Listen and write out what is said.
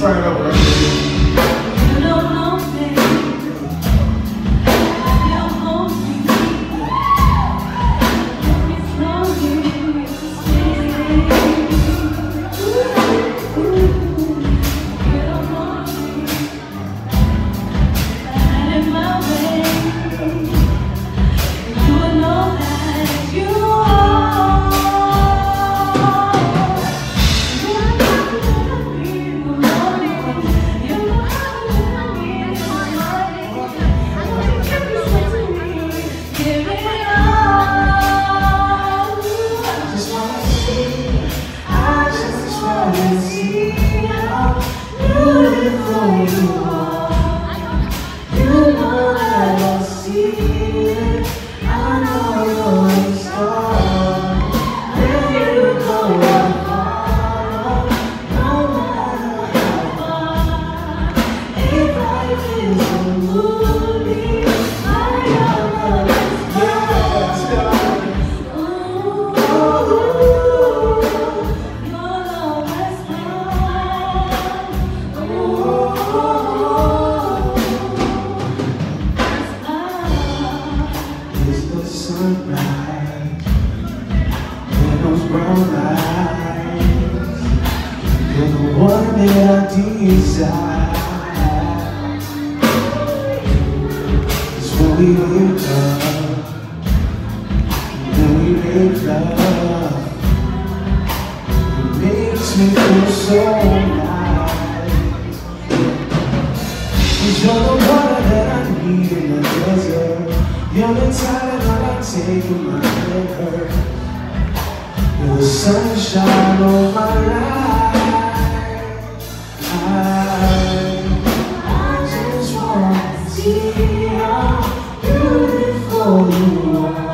try it over. You don't know me. You don't know me. It's lonely. You don't know me. And in my way, you will know that you are. Sunrise, with those brown eyes, you're the one that I desire. It's when we wake up, when we make love, it makes me feel so nice. 'Cause you're the water that I need in the desert. You're the time that I take in my head. You're the sunshine of my life. I just want to see how beautiful you are.